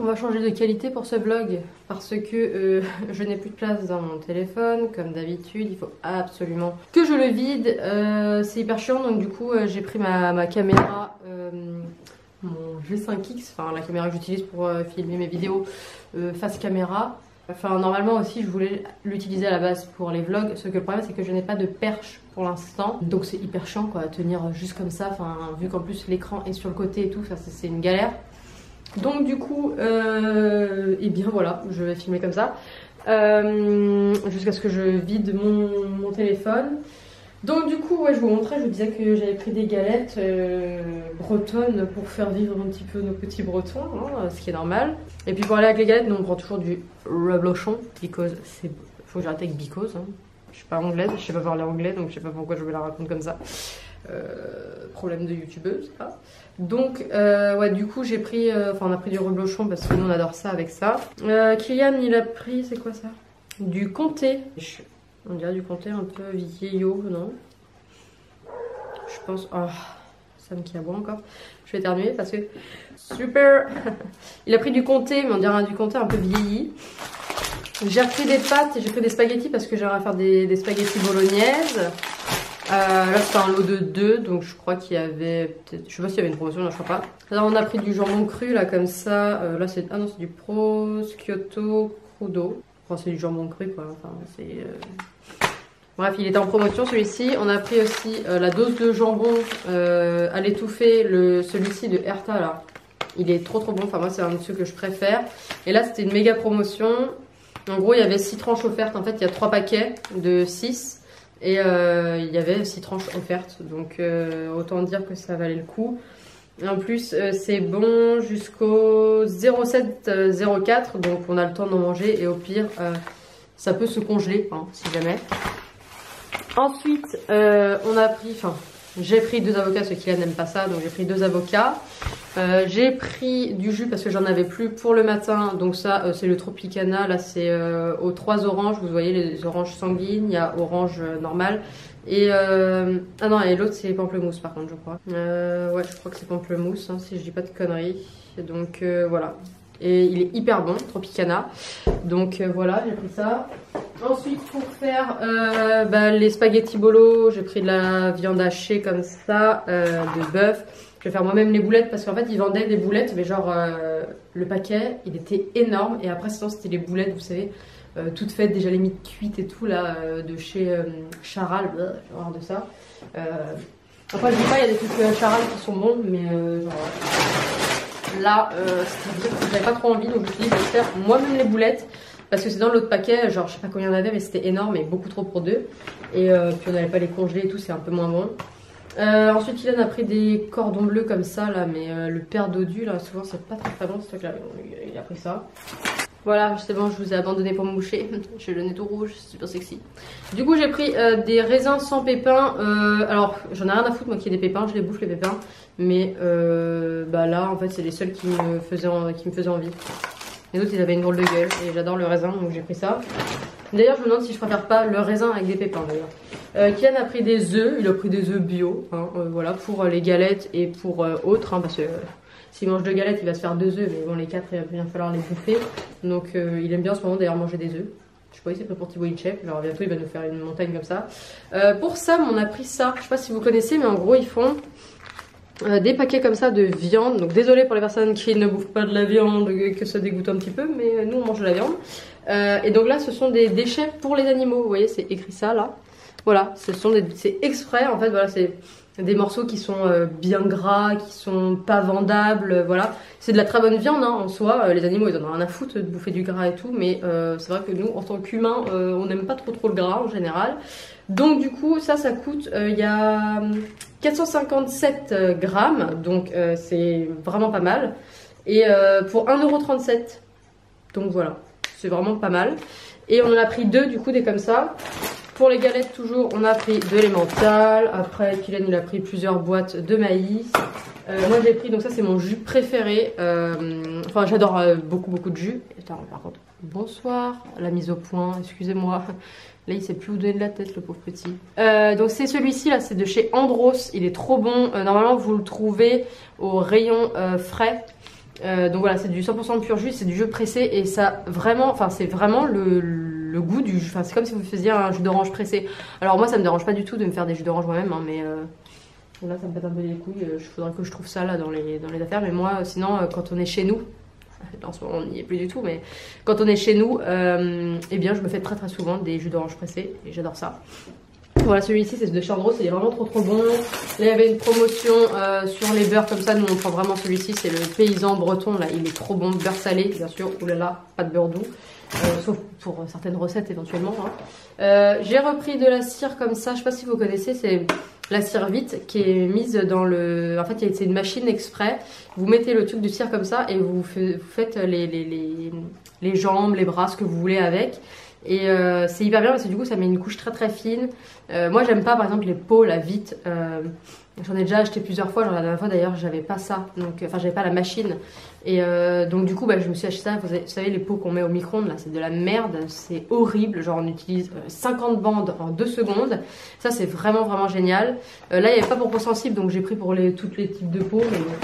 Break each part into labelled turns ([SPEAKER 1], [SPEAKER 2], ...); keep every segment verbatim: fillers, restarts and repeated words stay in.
[SPEAKER 1] on va changer de qualité pour ce vlog parce que euh, je n'ai plus de place dans mon téléphone comme d'habitude, il faut absolument que je le vide, euh, c'est hyper chiant donc du coup euh, j'ai pris ma, ma caméra, euh, mon G cinq X, enfin la caméra que j'utilise pour euh, filmer mes vidéos euh, face caméra. Enfin normalement aussi je voulais l'utiliser à la base pour les vlogs, ce que le problème c'est que je n'ai pas de perche pour l'instant, donc c'est hyper chiant quoi, à tenir juste comme ça, enfin vu qu'en plus l'écran est sur le côté et tout, c'est une galère. Donc du coup, euh, et bien voilà, je vais filmer comme ça, euh, jusqu'à ce que je vide mon, mon téléphone. Donc du coup, ouais, je vous montrais, je vous disais que j'avais pris des galettes euh, bretonnes pour faire vivre un petit peu nos petits bretons, hein, ce qui est normal. Et puis pour aller avec les galettes, nous on prend toujours du reblochon, because c'est... faut que j'arrête avec because, hein. Je suis pas anglaise, je sais pas parler anglais, donc je sais pas pourquoi je vais la raconter comme ça. Euh, problème de youtubeuse, ça. Donc euh, ouais, du coup j'ai pris, euh, enfin on a pris du reblochon parce que nous on adore ça avec ça. Euh, Kylian il a pris, c'est quoi ça? Du comté. On dirait du comté un peu vieillot, non? Je pense, oh, ça me qui a bon encore. Je vais éternuer parce que super. Il a pris du comté, mais on dirait du comté un peu vieilli. J'ai repris des pâtes et j'ai pris des spaghettis parce que j'aimerais faire des, des spaghettis bolognaises. Euh, là c'est un lot de deux, donc je crois qu'il y avait peut-être, je sais pas s'il y avait une promotion, non je crois pas. Là on a pris du jambon cru là comme ça, euh, là c'est, ah non c'est du prosciutto crudo, enfin c'est du jambon cru quoi, enfin c'est... Euh... Bref il était en promotion celui-ci. On a pris aussi euh, la dose de jambon euh, à l'étouffer, le celui-ci de Herta là, il est trop trop bon, enfin moi c'est un de ceux que je préfère. Et là c'était une méga promotion, en gros il y avait six tranches offertes, en fait il y a trois paquets de six. Et euh, il y avait six tranches offertes, donc euh, autant dire que ça valait le coup. Et en plus, euh, c'est bon jusqu'au zéro sept zéro quatre, donc on a le temps d'en manger. Et au pire, euh, ça peut se congeler, hein, si jamais. Ensuite, euh, on a pris, enfin, j'ai pris deux avocats, parce que Kylian n'aime pas ça, donc j'ai pris deux avocats. Euh, j'ai pris du jus parce que j'en avais plus pour le matin, donc ça euh, c'est le Tropicana, là c'est euh, aux trois oranges, vous voyez les oranges sanguines, il y a orange euh, normal et euh... ah non et l'autre c'est pamplemousse par contre je crois, euh, ouais je crois que c'est pamplemousse hein, si je dis pas de conneries, donc euh, voilà, et il est hyper bon Tropicana, donc euh, voilà j'ai pris ça. Ensuite pour faire euh, bah, les spaghettis bolo, j'ai pris de la viande hachée comme ça, euh, de bœuf. Je vais faire moi-même les boulettes parce qu'en fait ils vendaient des boulettes mais genre euh, le paquet il était énorme et après sinon c'était les boulettes vous savez euh, toutes faites déjà limite cuites et tout là euh, de chez euh, Charal, j'ai horreur de ça. Euh, après je dis pas il y a des trucs euh, Charal qui sont bons mais euh, genre là euh, j'avais pas trop envie donc je me suis dit je vais faire moi-même les boulettes parce que c'est dans l'autre paquet, genre je sais pas combien il y en avait mais c'était énorme et beaucoup trop pour deux et euh, puis on n'allait pas les congeler et tout, c'est un peu moins bon. Euh, ensuite Kylian a pris des cordons bleus comme ça là, mais euh, le père dodu là souvent c'est pas très très bon, c'est toi qu'il a pris ça. Voilà c'est bon, je vous ai abandonné pour me moucher, j'ai le nez tout rouge, c'est super sexy. Du coup j'ai pris euh, des raisins sans pépins, euh, alors j'en ai rien à foutre moi qu'il y ait des pépins, je les bouffe les pépins, mais euh, bah là en fait c'est les seuls qui me faisaient, qui me faisaient envie. Les autres ils avaient une drôle de gueule et j'adore le raisin donc j'ai pris ça. D'ailleurs je me demande si je préfère pas le raisin avec des pépins d'ailleurs. Euh, Kylian a pris des œufs, il a pris des œufs bio, hein, euh, voilà, pour les galettes et pour euh, autres, hein, parce que euh, s'il mange deux galettes il va se faire deux œufs, mais bon les quatre il va bien falloir les bouffer. Donc euh, il aime bien en ce moment d'ailleurs manger des œufs. Je sais pas, il s'est pris pour Thibaut Inchep, genre bientôt il va nous faire une montagne comme ça. Euh, pour Sam on a pris ça, je sais pas si vous connaissez mais en gros ils font... Euh, des paquets comme ça de viande, donc désolé pour les personnes qui ne bouffent pas de la viande, que ça dégoûte un petit peu, mais nous on mange de la viande. Euh, et donc là ce sont des déchets pour les animaux, vous voyez c'est écrit ça là. Voilà, ce sont des, c'est exprès en fait, voilà c'est des morceaux qui sont euh, bien gras, qui sont pas vendables, euh, voilà. C'est de la très bonne viande hein, en soi, euh, les animaux ils en ont rien à foutre de bouffer du gras et tout, mais euh, c'est vrai que nous en tant qu'humains euh, on n'aime pas trop trop le gras en général. Donc du coup ça ça coûte, il euh, y a quatre cent cinquante-sept grammes, donc euh, c'est vraiment pas mal. Et euh, pour un euro trente-sept, donc voilà, c'est vraiment pas mal. Et on en a pris deux du coup des comme ça. Pour les galettes toujours on a pris de l'emmental, après Kylian il a pris plusieurs boîtes de maïs. Euh, moi j'ai pris, donc ça c'est mon jus préféré, euh, enfin j'adore euh, beaucoup beaucoup de jus. Attends, par contre, bonsoir, la mise au point, excusez-moi. Là il sait plus où donner de la tête le pauvre petit. Euh, donc c'est celui-ci là, c'est de chez Andros, il est trop bon. Euh, normalement vous le trouvez au rayon euh, frais. Euh, donc voilà, c'est du cent pour cent pur jus, c'est du jus pressé et ça vraiment, enfin c'est vraiment le, le goût du jus. Enfin c'est comme si vous faisiez un jus d'orange pressé. Alors moi ça me dérange pas du tout de me faire des jus d'orange moi-même, hein, mais euh, là ça me pète un peu les couilles. Il faudrait que je trouve ça là dans les, dans les affaires. Mais moi sinon euh, quand on est chez nous, en ce moment on n'y est plus du tout, mais quand on est chez nous, euh, eh bien je me fais très très souvent des jus d'orange pressés et j'adore ça. Voilà, celui-ci c'est de Charles, il est vraiment trop trop bon. Là il y avait une promotion euh, sur les beurres comme ça, nous on prend vraiment celui-ci, c'est le paysan breton, là il est trop bon, beurre salé bien sûr, oulala, pas de beurre doux, euh, sauf pour certaines recettes éventuellement. Hein. Euh, J'ai repris de la cire comme ça, je sais pas si vous connaissez, c'est la cire vite qui est mise dans le... En fait c'est une machine exprès, vous mettez le tube de cire comme ça et vous, fait, vous faites les, les, les, les jambes, les bras, ce que vous voulez avec. Et euh, c'est hyper bien parce que du coup ça met une couche très très fine. Euh, moi j'aime pas par exemple les peaux là vite. Euh, J'en ai déjà acheté plusieurs fois. Genre la dernière fois d'ailleurs j'avais pas ça. Donc enfin j'avais pas la machine. Et euh, donc du coup bah, je me suis acheté ça. Vous savez les peaux qu'on met au micro-ondes là c'est de la merde. C'est horrible. Genre on utilise cinquante bandes en deux secondes. Ça c'est vraiment vraiment génial. Euh, là il n'y avait pas pour peau sensible donc j'ai pris pour les, tous les types de peau. Mais bon.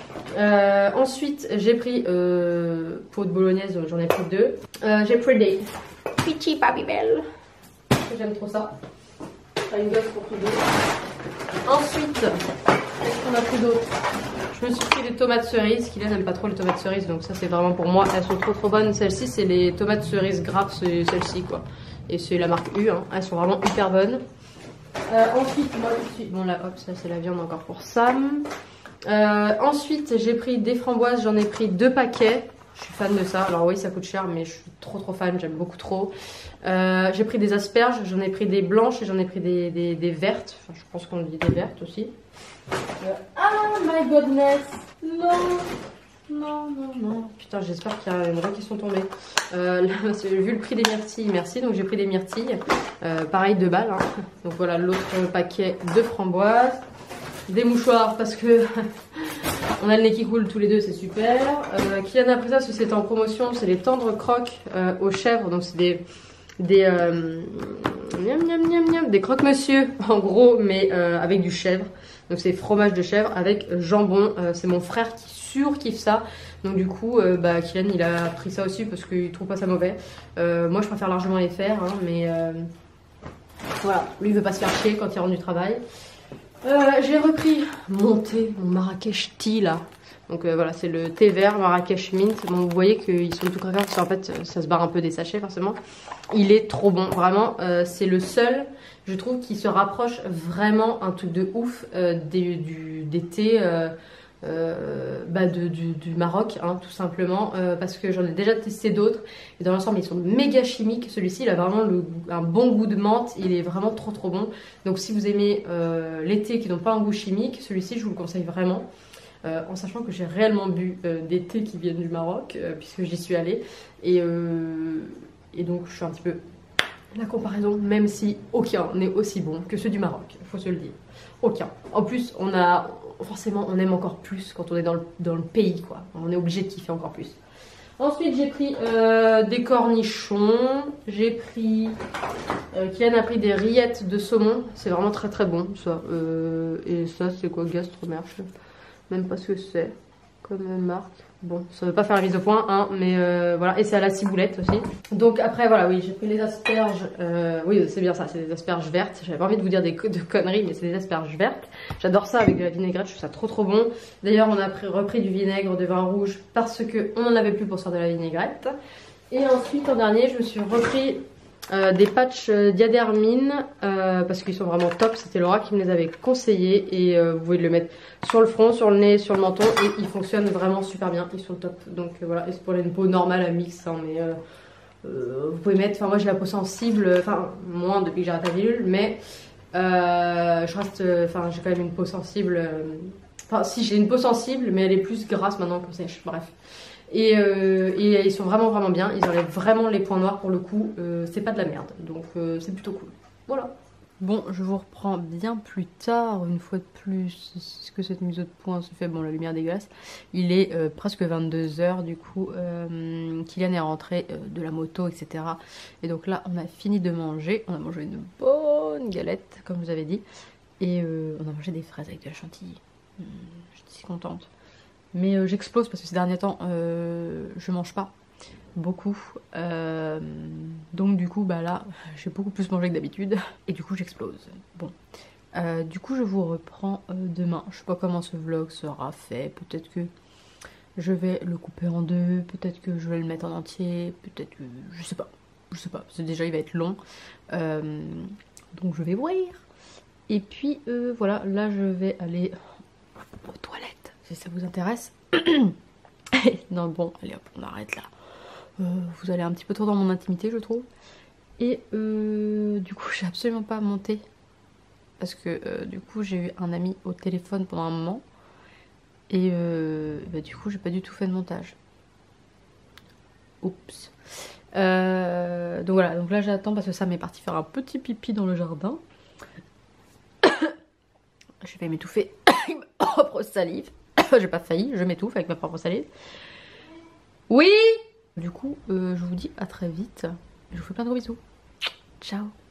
[SPEAKER 1] Euh, ensuite j'ai pris euh, peau de bolognaise, j'en ai pris deux. Euh, j'ai pris des Peachy Babybel. J'aime trop ça. Pas une gosse pour tous deux. Ensuite, qu'est-ce qu'on a pris d'autre? Je me suis pris des tomates cerises. Kylian n'aime pas trop les tomates cerises, donc ça c'est vraiment pour moi. Elles sont trop trop bonnes. Celles-ci, c'est les tomates cerises graves, c'est celles-ci quoi. Et c'est la marque U. Hein. Elles sont vraiment hyper bonnes. Euh, ensuite, moi je suis. Bon là, hop, ça c'est la viande encore pour Sam. Euh, ensuite, j'ai pris des framboises. J'en ai pris deux paquets. Je suis fan de ça. Alors oui, ça coûte cher, mais je suis trop trop fan. J'aime beaucoup trop. Euh, j'ai pris des asperges. J'en ai pris des blanches et j'en ai pris des, des, des vertes. Enfin, je pense qu'on dit des vertes aussi. Euh, oh my goodness. Non. Non, non, non. Putain, j'espère qu'il y a une vraie qui sont tombées. Euh, là, vu le prix des myrtilles, merci. Donc j'ai pris des myrtilles. Euh, pareil, deux balles. Hein. Donc voilà l'autre paquet de framboises. Des mouchoirs parce que on a le nez qui coule tous les deux, c'est super. Euh, Kylian a pris ça parce que c'était en promotion, c'est les tendres croques euh, aux chèvres, donc c'est des des euh, miam, miam, miam, miam, des croque-monsieur en gros, mais euh, avec du chèvre. Donc c'est fromage de chèvre avec jambon. Euh, c'est mon frère qui surkiffe ça. Donc du coup, euh, bah, Kylian il a pris ça aussi parce qu'il trouve pas ça mauvais. Euh, moi je préfère largement les faire, hein, mais euh, voilà, lui il veut pas se faire chier quand il rentre du travail. Euh, j'ai repris mon thé, mon Marrakech tea là. Donc euh, voilà, c'est le thé vert Marrakech mint. Bon, vous voyez qu'ils sont tout craquants parce qu'en fait ça se barre un peu des sachets forcément. Il est trop bon, vraiment. Euh, c'est le seul, je trouve, qui se rapproche vraiment un truc de ouf euh, des, du, des thés euh, euh, bah de, du, du Maroc, hein, tout simplement. Euh, parce que j'en ai déjà testé d'autres. Et dans l'ensemble, ils sont méga chimiques. Celui-ci, il a vraiment le, un bon goût de menthe. Il est vraiment trop trop bon. Donc si vous aimez euh, les thés qui n'ont pas un goût chimique, celui-ci, je vous le conseille vraiment. Euh, en sachant que j'ai réellement bu euh, des thés qui viennent du Maroc, euh, puisque j'y suis allée. Et, euh, et donc, je suis un petit peu la comparaison, même si aucun n'est aussi bon que ceux du Maroc, il faut se le dire. Aucun. En plus, on a forcément, on aime encore plus quand on est dans le, dans le pays, quoi. On est obligé de kiffer encore plus. Ensuite, j'ai pris euh, des cornichons. J'ai pris... Euh, Kylian a pris des rillettes de saumon. C'est vraiment très très bon, ça. Euh, et ça, c'est quoi? Gastromer, je sais même pas ce que c'est comme marque. Bon, ça veut pas faire la mise au point, hein, mais euh, voilà. Et c'est à la ciboulette aussi. Donc après, voilà, oui, j'ai pris les asperges. Euh, oui, c'est bien ça, c'est des asperges vertes. J'avais pas envie de vous dire des de conneries, mais c'est des asperges vertes. J'adore ça avec de la vinaigrette, je trouve ça trop trop bon. D'ailleurs, on a pris, repris du vinaigre de vin rouge parce que on en avait plus pour faire de la vinaigrette. Et ensuite, en dernier, je me suis repris euh, des patchs Diadermine euh, parce qu'ils sont vraiment top. C'était Laura qui me les avait conseillés et euh, vous pouvez le mettre sur le front, sur le nez, sur le menton et ils fonctionnent vraiment super bien. Ils sont top. Donc euh, voilà, et c'est pour les peaux normale à mix, hein, mais euh, euh, vous pouvez mettre. Enfin moi j'ai la peau sensible, enfin moins depuis que j'ai arrêté la pilule, mais euh, je reste. Enfin euh, j'ai quand même une peau sensible. Enfin euh, si j'ai une peau sensible, mais elle est plus grasse maintenant que sèche. Bref. Et, euh, et ils sont vraiment vraiment bien, ils enlèvent vraiment les points noirs pour le coup, euh, c'est pas de la merde, donc euh, c'est plutôt cool. Voilà. Bon, je vous reprends bien plus tard, une fois de plus, est-ce que cette mise au point se fait? Bon, la lumière dégueulasse. Il est euh, presque vingt-deux heures du coup, euh, Kylian est rentré euh, de la moto, et cetera. Et donc là, on a fini de manger, on a mangé une bonne galette, comme je vous avais dit, et euh, on a mangé des fraises avec de la chantilly. Hum, j'étais si contente. Mais euh, j'explose parce que ces derniers temps, euh, je mange pas beaucoup. Euh, donc du coup, bah là, j'ai beaucoup plus mangé que d'habitude. Et du coup, j'explose. Bon. Euh, du coup, je vous reprends euh, demain. Je sais pas comment ce vlog sera fait. Peut-être que je vais le couper en deux. Peut-être que je vais le mettre en entier. Peut-être que... Je sais pas. Je sais pas. Parce que déjà, il va être long. Euh, donc je vais voir. Et puis, euh, voilà. Là, je vais aller aux toilettes. Si ça vous intéresse. Non, bon, allez hop, on arrête là. Euh, vous allez un petit peu trop dans mon intimité, je trouve. Et euh, du coup, j'ai absolument pas monté. Parce que euh, du coup, j'ai eu un ami au téléphone pendant un moment. Et euh, bah, du coup, j'ai pas du tout fait de montage. Oups. Euh, donc voilà, donc là j'attends parce que Sam est parti faire un petit pipi dans le jardin. Je vais m'étouffer avec ma propre salive. J'ai pas failli, je m'étouffe avec ma propre salive. Oui. Du coup, euh, je vous dis à très vite. Je vous fais plein de gros bisous. Ciao.